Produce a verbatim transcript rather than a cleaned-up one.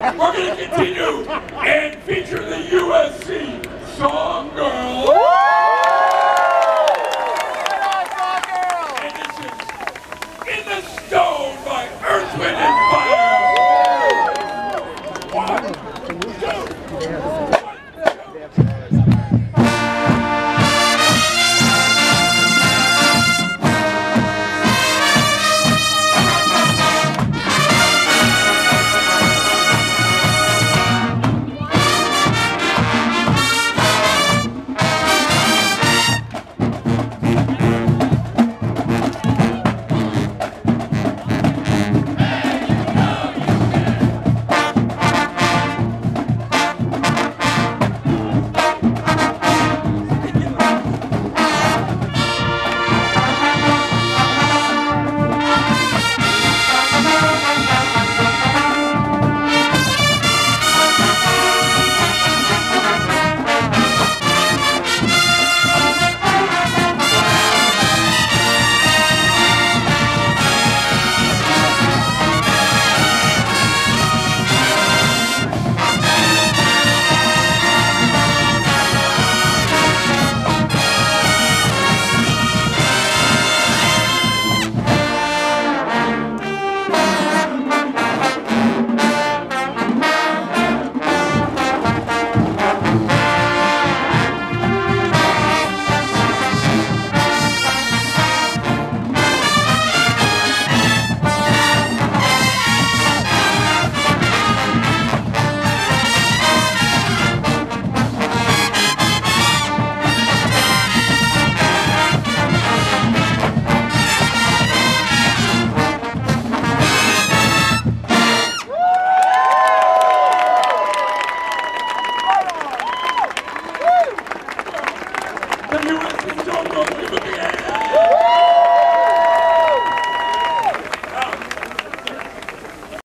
we're going to continue and feature the U S C Song Girl. And this is In the Stone by Earth, Wind, and Fire. One, two, the U S C Song Girl, give it a hand.